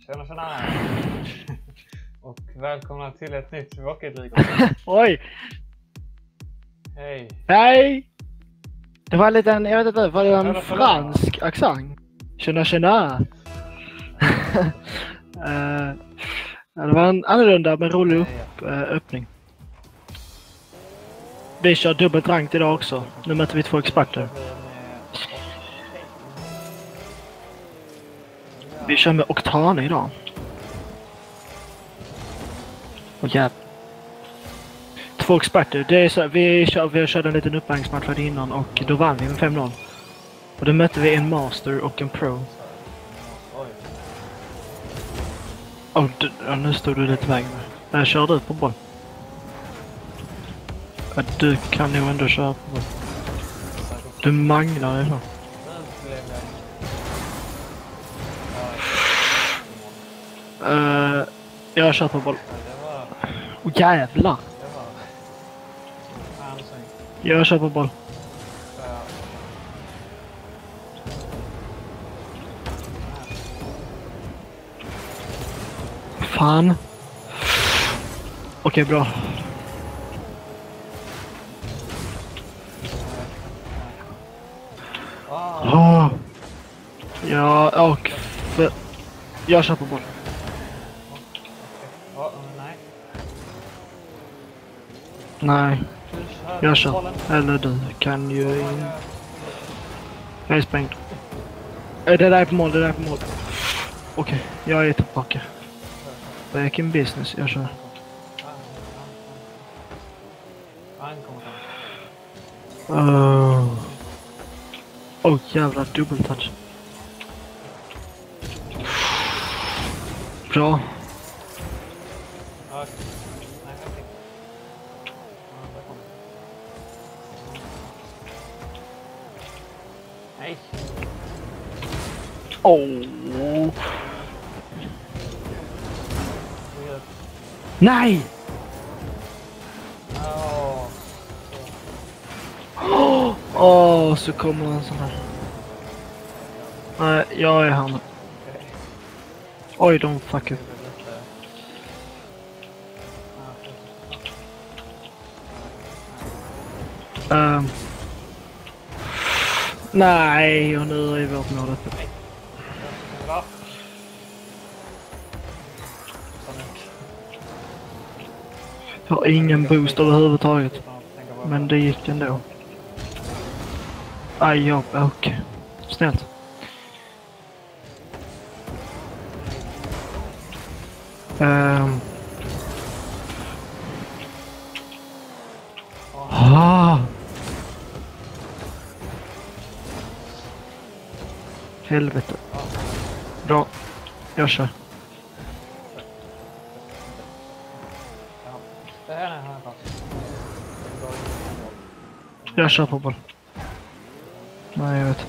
Tjena. Och välkomna till ett nytt Rocket League. Oj! Hej. Hej! Det var en liten, jag vet inte, var det en fransk accent? Tjena. Det var en annorlunda men rolig öppning. Vi kör dubbelt rankt idag också. Nu möter vi 2 experter. Vi kör med Octane idag. Och jävlar. 2 experter. Det är så, vi körde en liten uppvärmningsmatch för innan och då vann vi med 5-0. Och då mötte vi en master och en pro. Nu stod du lite vägen. Jag körde ut på boll. Du kan nog ändå köra på boll. Du manglar det så. Jag kör på boll. Åh jävlar! Jag kör på boll. Fan. Okej, bra. Ja, och jag kör på boll. Nej. Jag kör. Eller du kan ju... Jag är sprängd. Det där är på mål, Okej, jag är tillbaka. Back in business, jag kör. Jävlar, dubbeltouch. Bra. Nej. Nej! Så kommer en sån här. Nej, jag är han. Oj, de fuck up. Nej, och nu är vårt mål uppe. Jag har ingen boost överhuvudtaget. Men det gick ändå. Aj, okej. Snällt. Helvete. Bra. Jag kör. Jag kör på boll. Nej, jag vet.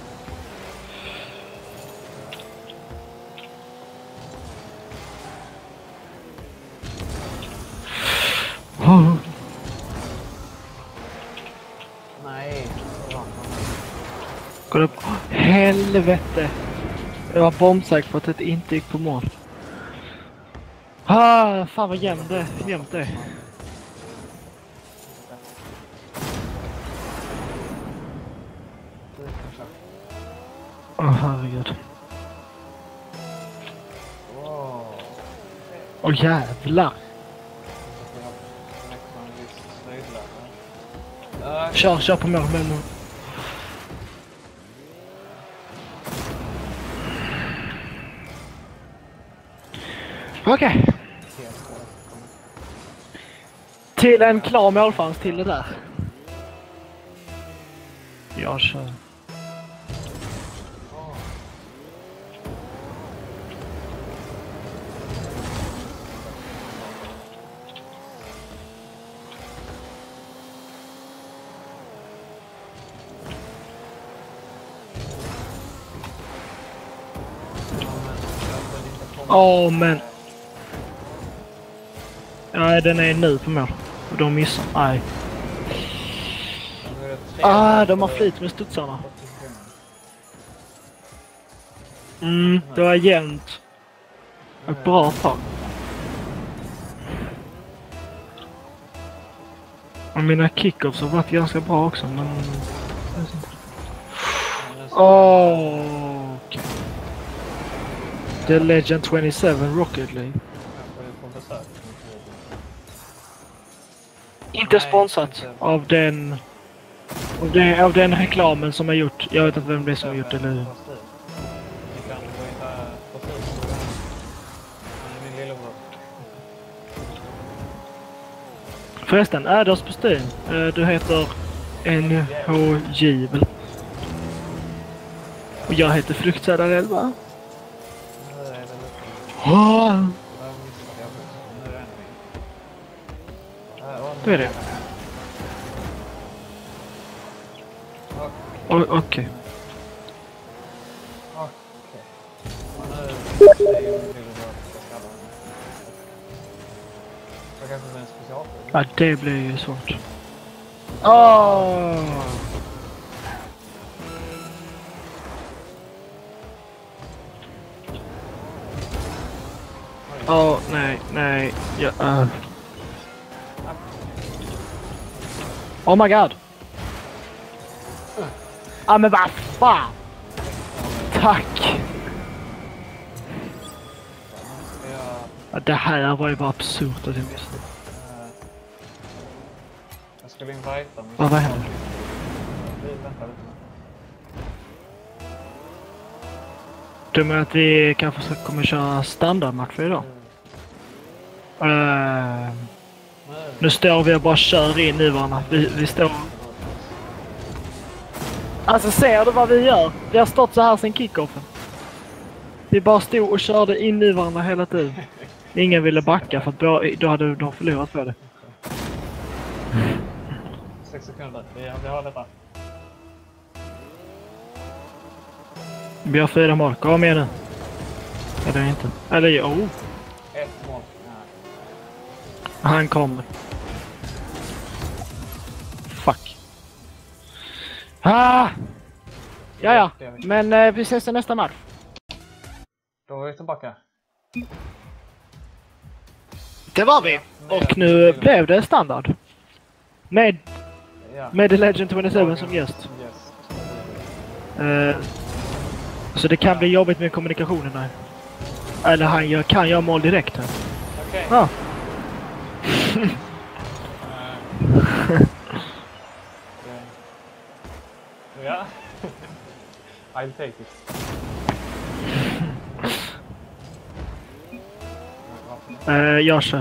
Nej. Kolla upp. Helvete. Jag var bombsäker på att det inte gick på mål. Fan vad jämnt det. Herregud. Jävlar. Kör på mål. Okej. Till en klar målchans till det där. Jag kör. Men... Nej, den är nu på mål. Och de missar. Nej. De har flyt med studsarna. Det var jämnt. Ett bra tag. Och mina kickoffs har varit ganska bra också, men... Okay. The Legend 27 Rocket League. Inte sponsrat av den... Av den reklamen som har gjort. Jag vet inte vem det är som har gjort det nu. Förresten, Äders på Steam. Du heter NHJ väl? Och jag heter Fruktsädare 11. Då är det. Okej. Ja, det blir ju svårt. Nej. Ja, Oh my god. Ja, men vad fan. Tack. Ja, det här var ju bara absurt att jag missade. Jag skulle invita men... Vad händer? Vi väntar lite. Du menar att vi kanske kommer köra standardmatcher idag? Nu står vi och bara kör in i varandra. Vi står... Alltså ser du vad vi gör? Vi har stått så här sen kickoffen. Vi bara stod och körde in i varandra hela tiden. Ingen ville backa för att då hade de förlorat på det. 6 sekunder, vi har detta. Vi har 4 mål, kom igen nu. Eller inte. Eller jo. 1 mål. Han kommer. Fuck. Ja. Men vi ses i nästa match. Då är vi tillbaka. Det var vi. Och nu blev det standard. Med The Legend 27 som gäst. Så det kan bli jobbigt med kommunikationen här. Eller han kan göra mål direkt här. Okej. Ja. Ja. I'll take it. Jag kör.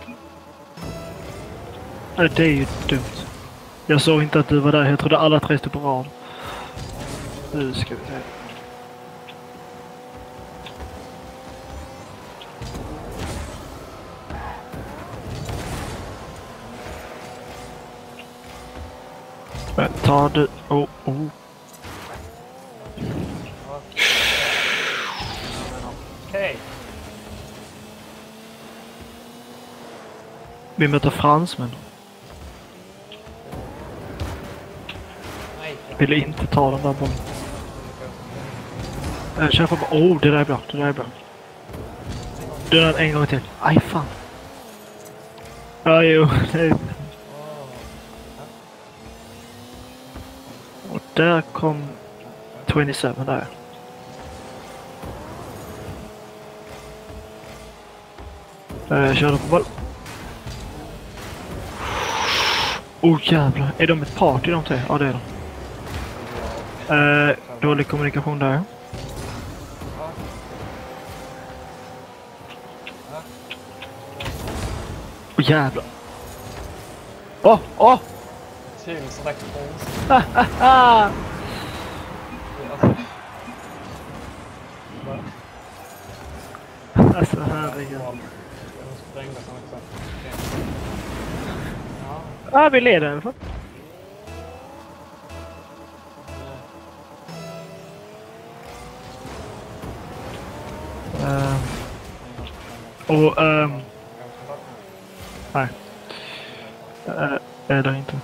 Det är ju dumt. Jag såg inte att du var där. Jag trodde alla 3 stod på rad. Nu ska vi se. Ta du... Okej. Vi möter fransmän. Nej. Vill inte ta den där bollen. Kör på... det där är bra. Det där är bra. Du har en gång till. Aj, fan. Ja, jo. Och där kom 27 där. Kör på boll. Jävlar. Är de ett party de 3? Ja, det är de. Dålig kommunikation där. Jävlar. Till sådär konstigt. Alltså, herregud. De sprängde som också. Ja, vi leder i alla fall. Nej. Är det inte.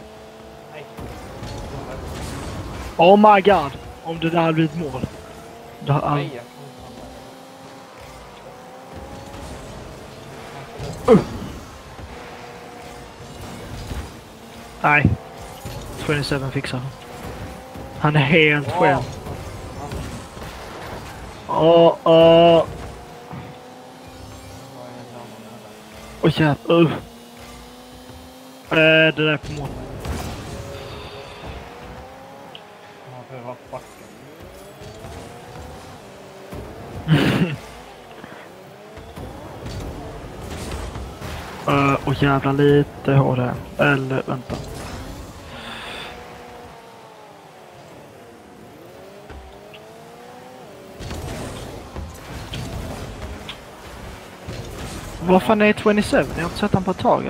Oh my god! Om det där hade blivit mål. Det har Nej. 27 fixar han. Han är helt själv. Åh jävlar. Det där är på mål. Det var backen. Och jävla lite har det. Eller vänta. Vad fan är 27? Jag har inte sett han på ett tag.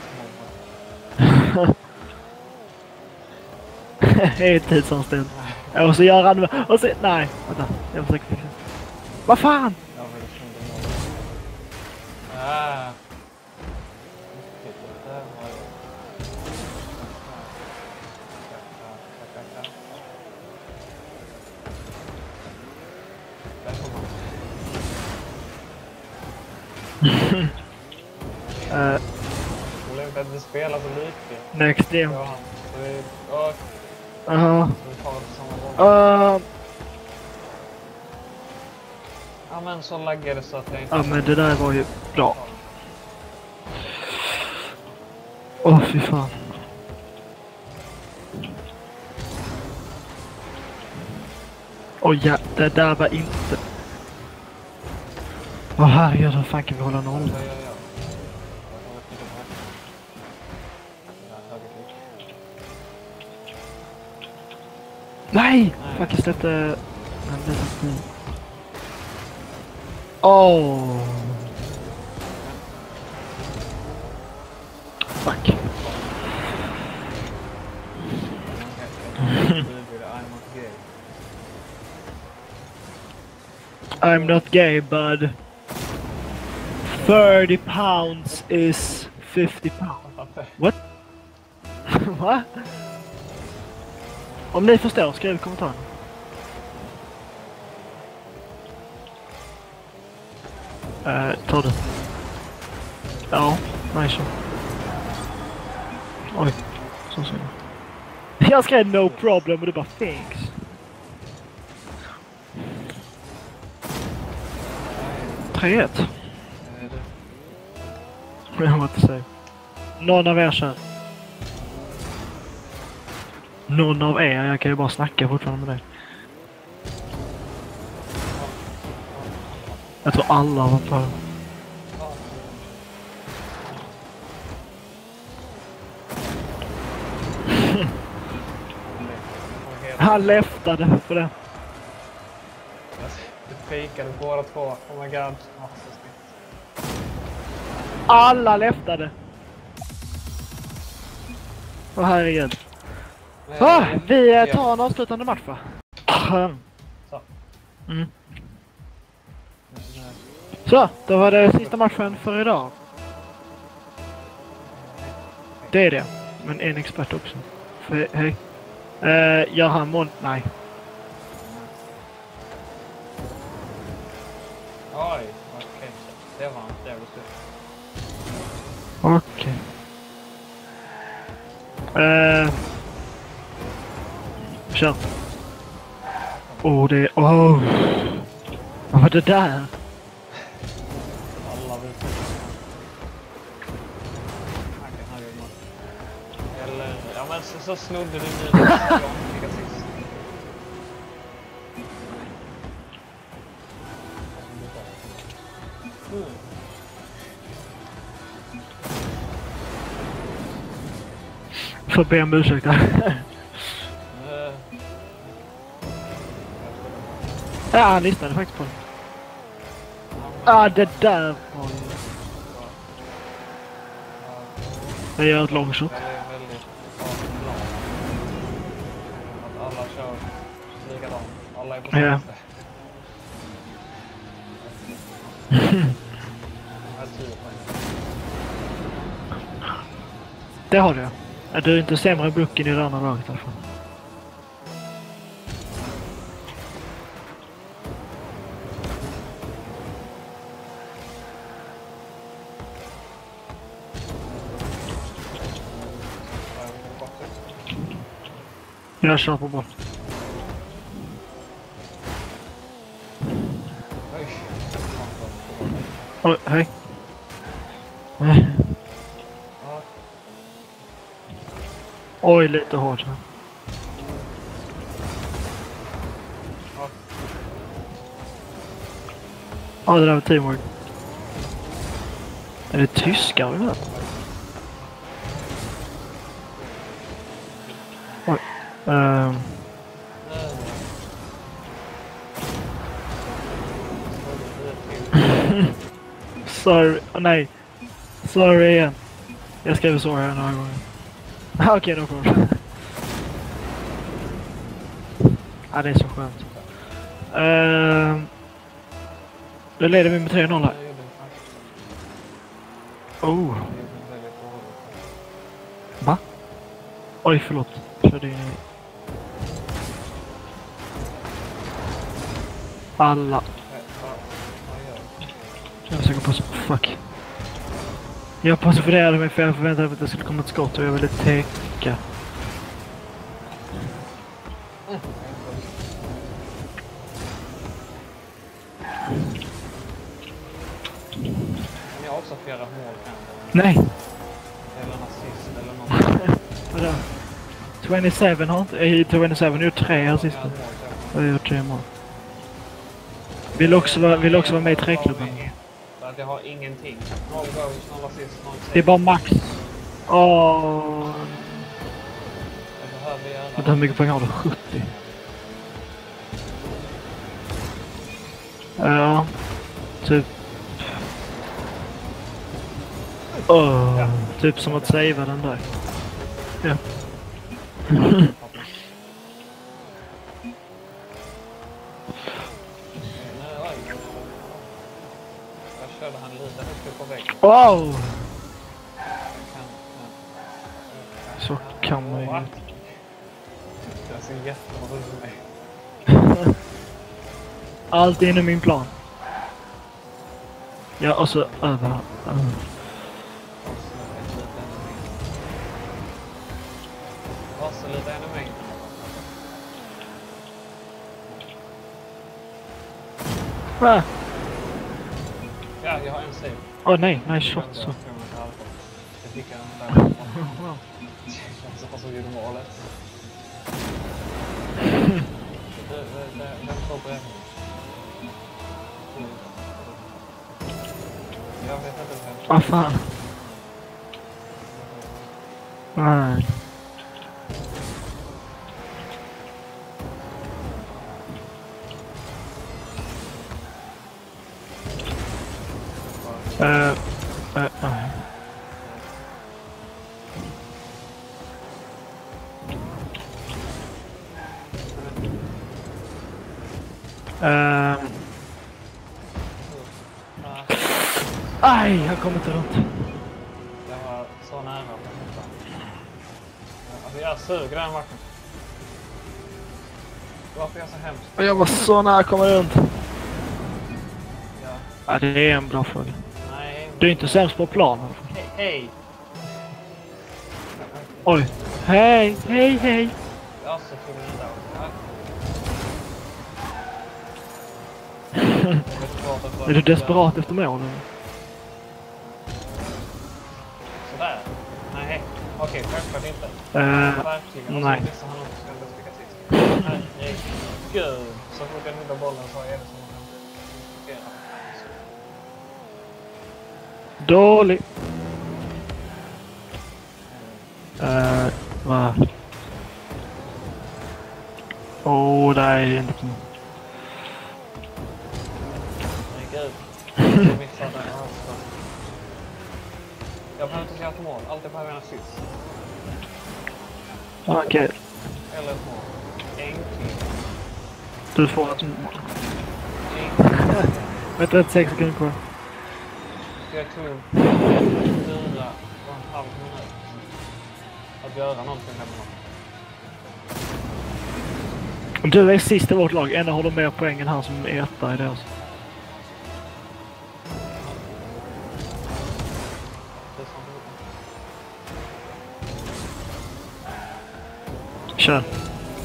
Helt tidsanställd. Och så gör han... Och så... Nej, vänta. Jag försöker fixa. Vad fan? Det spelar så lite. Next game. Ja, ja, men så laggar det så att jag inte... Ja, men det där var ju bra. Fy fan. Ja, det där var inte... herregud, hur fan kan vi hålla noll? Nej! Fuck, jag släppte... Fuck. I'm not gay, bud. 30 pounds is 50 pounds. What? Va? Om ni förstår, skriv i kommentaren. Ta det. Ja, nice. Oj, så ser jag skrev no problem och det bara thanks. Treet. Jag har inte säga. Någon av er kör. Någon av er, jag kan ju bara snacka fortfarande med dig. Jag tror alla var på. Han leftade för det. Du fejkade båda två. Oh my god. Alla leftade. Herregud. Vi tar en avslutande match, va? Så. Så, då var det sista matchen för idag. Det är det. Men en expert också. Hej. Gör han mål? Nej. Oj, okej. Det var inte jävligt slut. Okej. Kör. Det... Vad var det där? Alla vill. Eller... Ja, men så snodde du min sist. Får be om ursäkt där. Ja, han lyssnade faktiskt på det. Det där var ju... Jag gör ett långshot. Det är väldigt att alla kör likadant. Alla är på samma ställe. Det har du. Du är inte sämre än Brooken i det andra laget i alla fall. Jag kör på boll. Oj. Oj, hej. Ja, Oj, lite hårt. ja. Ja, det där var teamwork. Är det tyskar eller? Oj. Sorry. Nej. Sorry igen. Jag skrev så här några gånger. Okej, då kommer det. Ja, det är så skönt. Då leder vi med 3-0 här. Oh. Va? Oj, förlåt. Körde in i... Alla. Jag försöker passa på. Fuck. Jag passerade mig för jag förväntade mig att det skulle komma ett skott och jag ville täcka. Ni har också flera mål kanske. Nej! Eller en assist eller något. Vadå? 27 har inte... 27 gjort 3 assister. Jag har gjort 3 mål. Vill också vara med i träklubben. Så att jag har ingenting. 0 goals, 0 assist, 0 save. Det är bara max. Åh. Jag behöver göra... Vänta, hur mycket poäng har du? 70. Ja. Typ. Typ som att savea den där. Ja. Jag körde han lite högt på väggen. Wow! Så kan man ju. Det ser jättebra ut för mig. Allt inom min plan. Ja, och så över. Passa lite ännu mer. Va? Ja, jag har en save. Åh nej, nice shot så. Jag fick en där. Så gjorde målet. Den står bredvid. Jag vet inte vem. Vad fan? Nej. Aj, jag kommer inte runt. Jag var så nära. Alltså jag suger den matchen. Varför är jag så hemskt? Jag var så nära att komma runt. Ja. Ja, det är en bra fråga. Nej. Du är inte sämst på plan. Hej. Oj. Hej, hej, hej. Ja, så tog den där. Är du desperat efter mål? Sådär. Nej. Okej, självklart inte. Nej. Vissa har nog ska sticka sist. Herregud. Så fort jag nuddar bollen så är det som att den fungerar. Dålig. Va? Åh, nej, inte. Herregud. Jag missade den. Jag behöver inte göra ett mål. Alltid behöver jag en assist. Okej. Eller ett mål. Enkelt. Du får ett mål. Vänta, 6 sekunder kvar. Jag tog 4,5 minuter att göra någonting hemma. Du är sist i vårt lag. Ändå har du mer poäng än han som är etta i det också. Kör.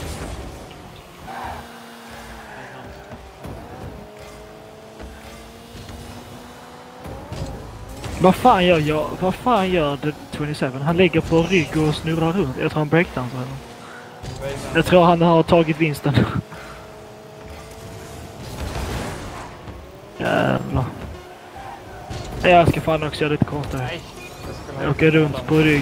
Vad fan gör The 27? Han ligger på rygg och snurrar runt. Jag tror han breakdansar. Jag tror han har tagit vinsten. Jävlar. Jag ska fan också göra lite kortare. Nej. Jag åker runt på rygg.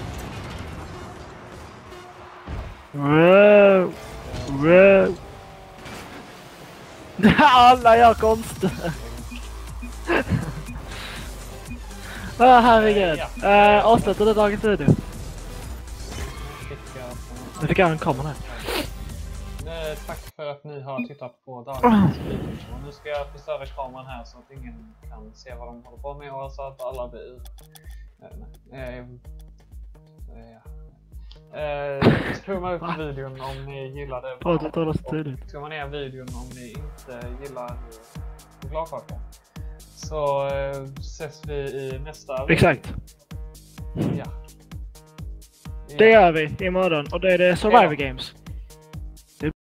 Wow. Wow. Alla gör konst. Herregud. Avslutar det dagens video. Nu fick jag en kamera här. Tack för att ni har tittat på dagens video. Nu ska jag förstöra kameran här så att ingen kan se vad de håller på med och så att alla blir... Tumma upp videon om ni gillade. Tumma ner videon om ni inte gillar chokladkaka. Så ses vi i nästa video. Exakt. Ja. Det gör vi imorgon och det är det Survivor Games.